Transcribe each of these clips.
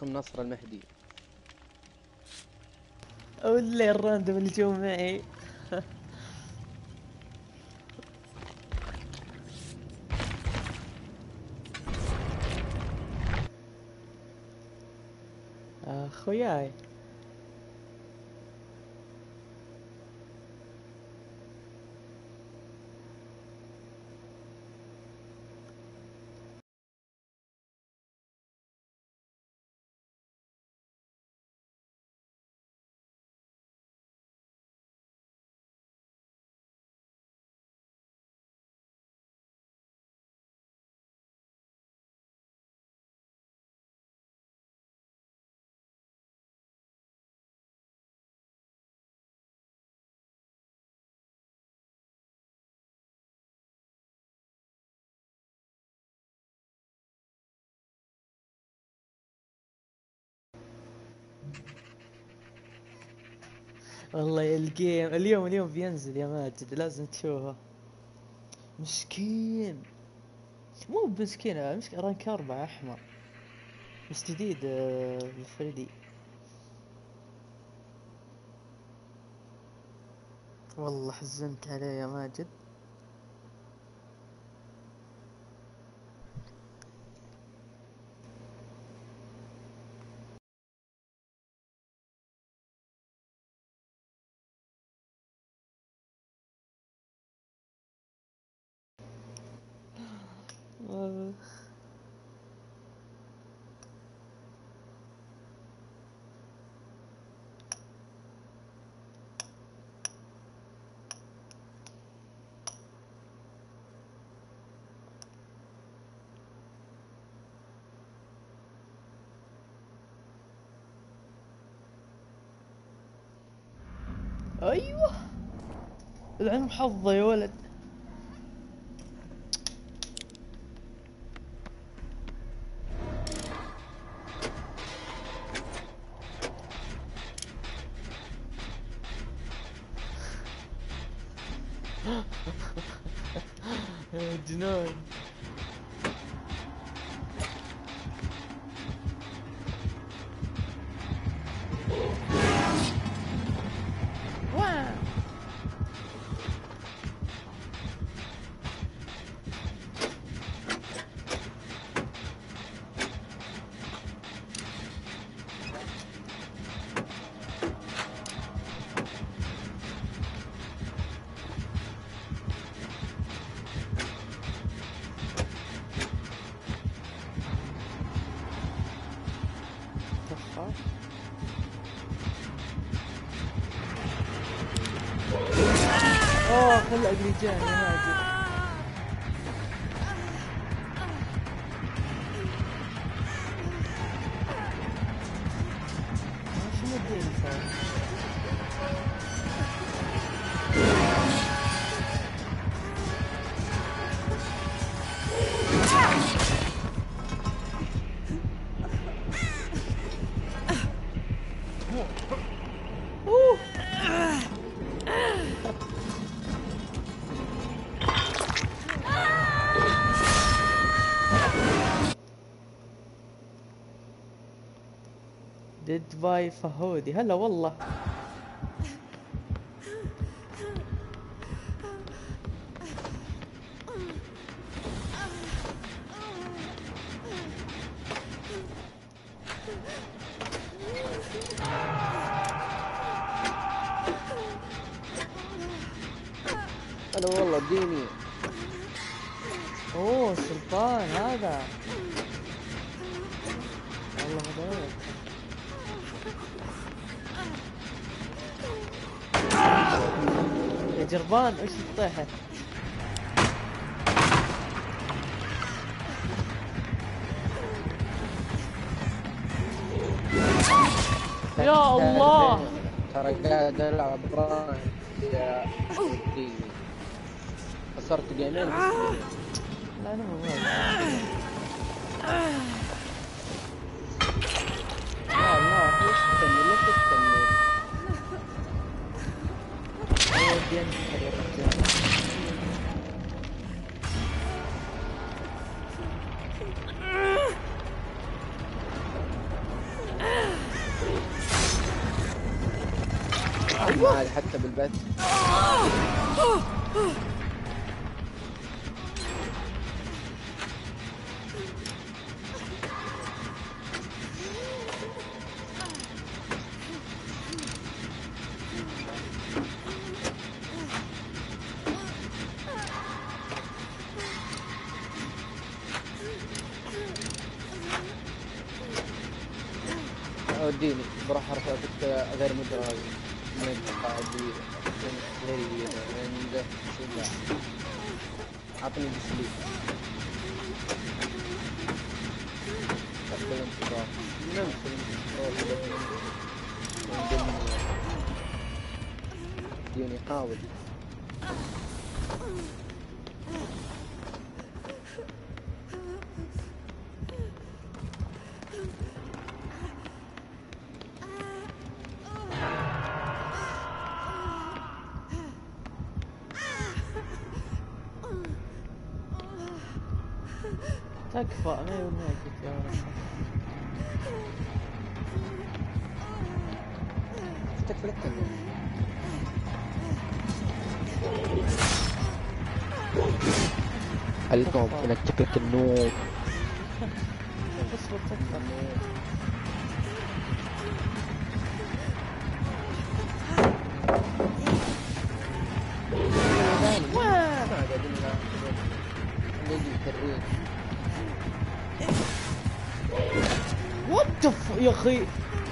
معكم نصر المهدي. ولا الراندوم اللي جو معي. اخوياي والله الجيم اليوم بينزل يا ماجد، لازم تشوفه. مسكين، مو مسكين، مسكين رانك 4 احمر، بس جديد بالفريدي. والله حزنت عليه يا ماجد. ايوه العلم حظه يا ولد. يا جنان. خلى اجريجان يا ماجد. شنو الدين صار؟ ديد باي فهودي، هلا والله. هلا والله اديني. اوه سلطان هذا، والله هذا يا جربان ايش تطيحه. يا الله ترى قاعد العب براي يا ودي. خسرت جيمين. لا انا مو يا الله ليش تستني؟ ليش تستني؟ ودي انتحر يا رجال. معي حتى بالبث. وديني بروح حركاتك غير مدرج من القاعدين غير عنده شجاع. عطني بسليك قبل الانتظار نمشي ديني حاول. تكفى 100% قلت يا ولد. تكفلك عليكم انك تكلك النور. اصبر تكفى. وات يا اخي.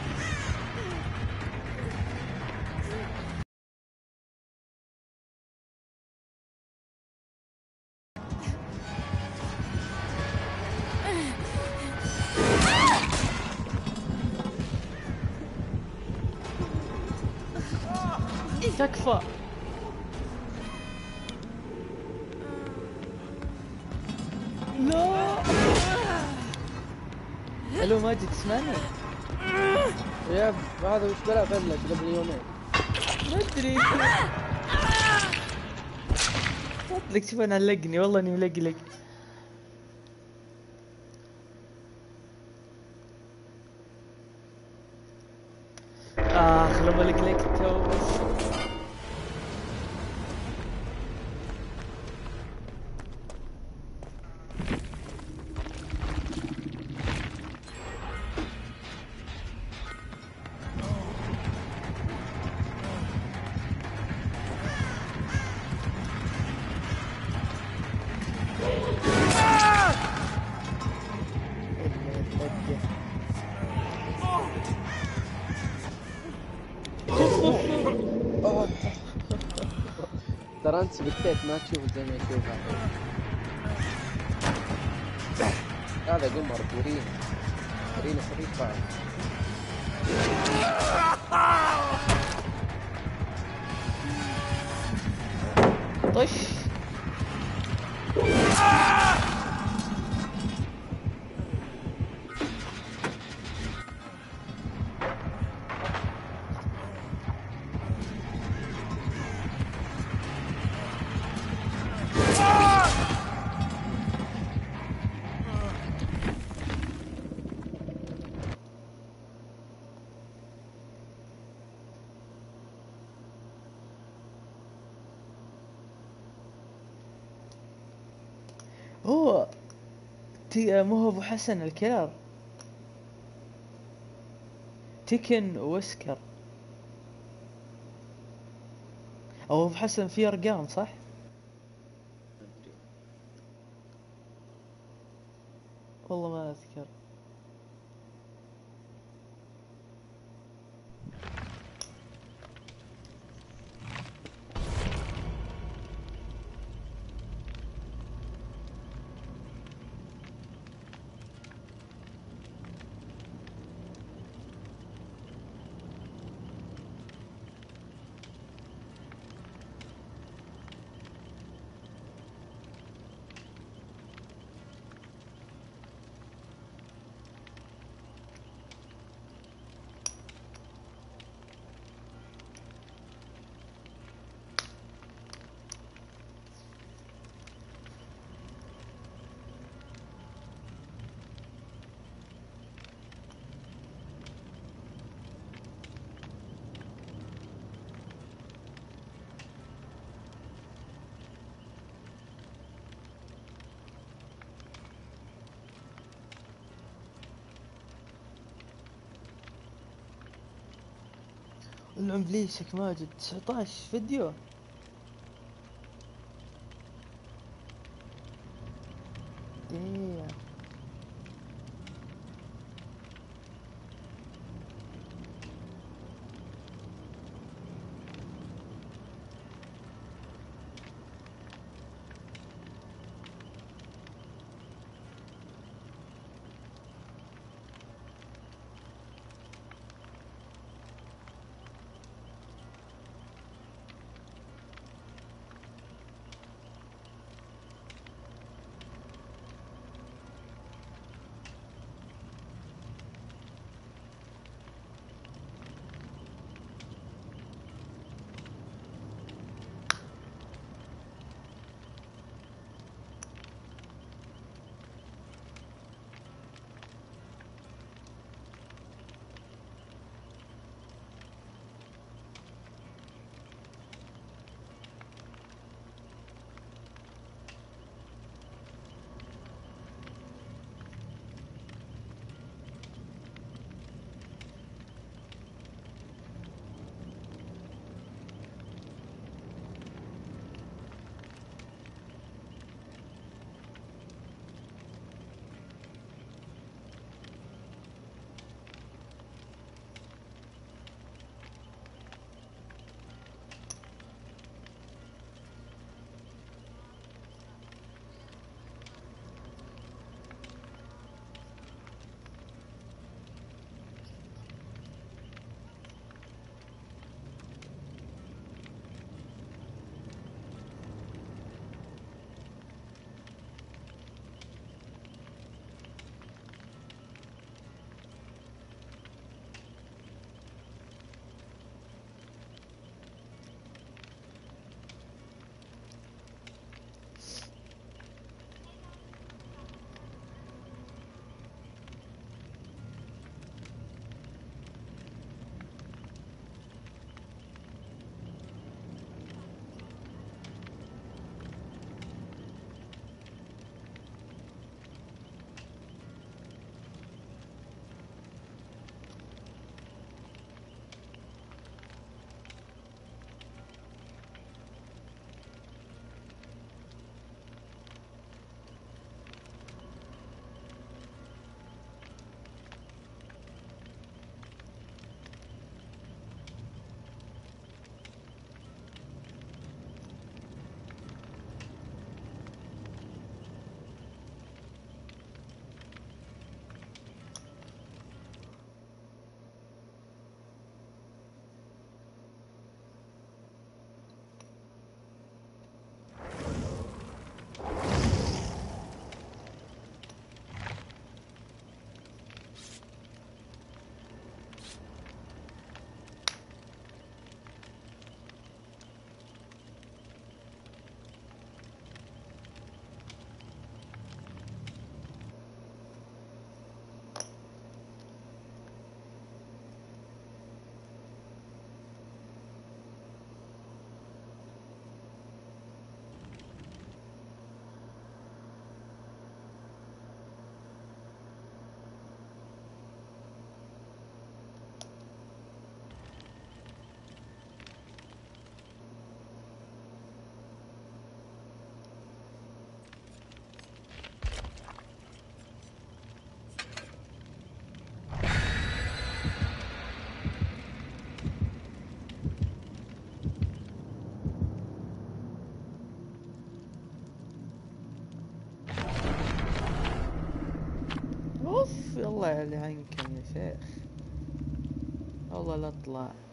تكفى. لا. الو ماجد تسمعني؟ يا هذا وش بلا فلك قبل يومين. ما ادري. صدق شوف انا علقني والله اني ملقلق. اخ لما لقلقت تو بس. ترى انت سبكتيت ما تشوف زي ما يشوف هذا قمر. ورينا صريخ بعد. طش. هو مو هو ابو حسن الكلر تكن وسكر او ابو حسن فيه ارقام صح؟ والله ما اذكر. العمليسك ماجد 19 فيديو. damn. اوف، يلا اللي عنكم يا شيخ، والله لا اطلع.